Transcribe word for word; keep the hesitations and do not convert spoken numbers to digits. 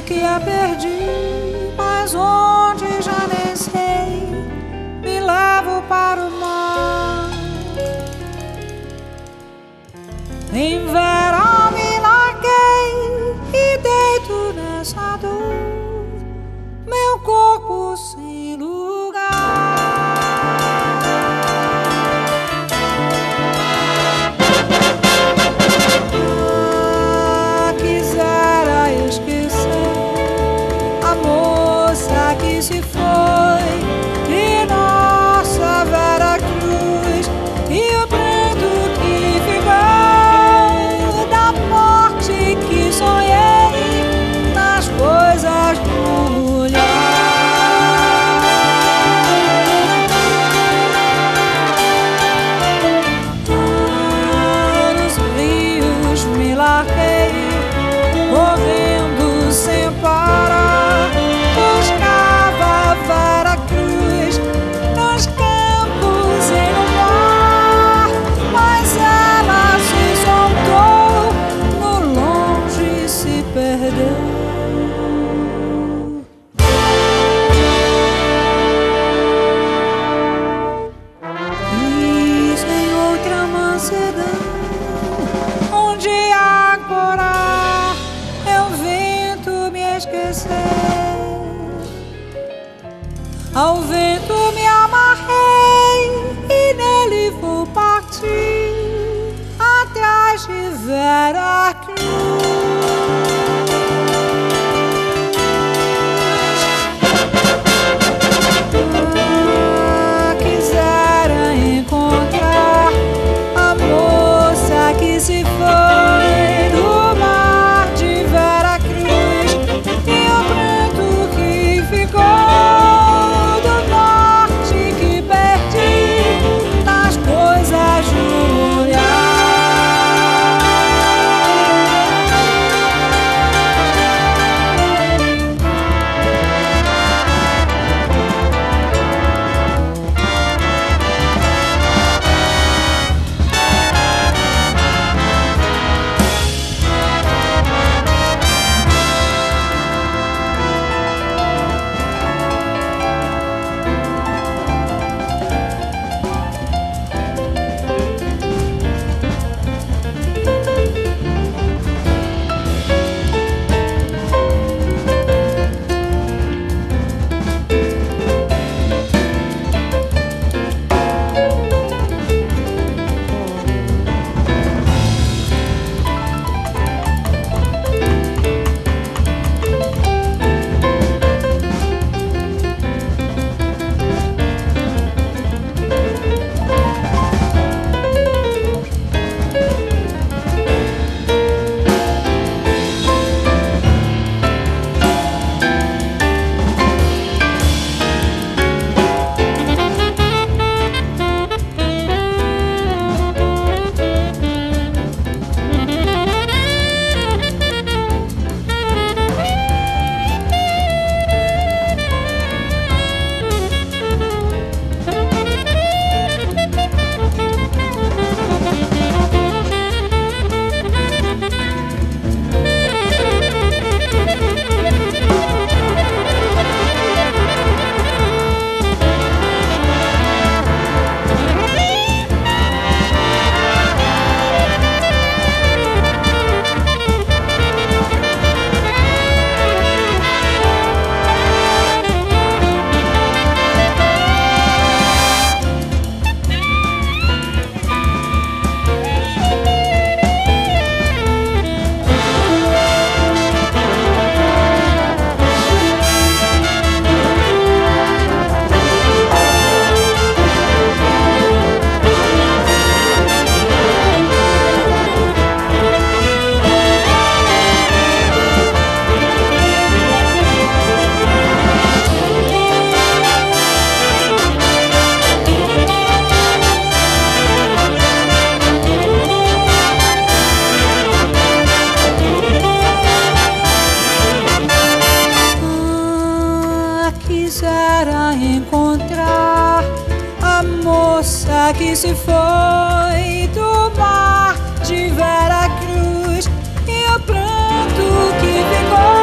que a perdi, mas onde já nem sei. Me levo para o mar. Em verão me larguei e deito nessa dor, meu corpo sem lugar. Ah, quisera esquecer a moça que se foi de nossa Vera Cruz, e o pranto que ficou da morte que sonhei nas coisas do olhar. Ah, nos rios me larguei, correndo sem parar, buscava Vera Cruz nos campos e no mar, mas ela se soltou, no longe se perdeu. Quis em outra mansidão, onde agora eu vento me esquecer. Ao vento me amarrei e nele vou partir atrás de Vera Cruz. Ah, quisera encontrar a moça que se foi do mar de Vera Cruz, e o pranto que ficou do norte que perdi nas coisas do olhar. Quisera encontrar a moça que se foi do mar de Vera Cruz, e o pranto que ficou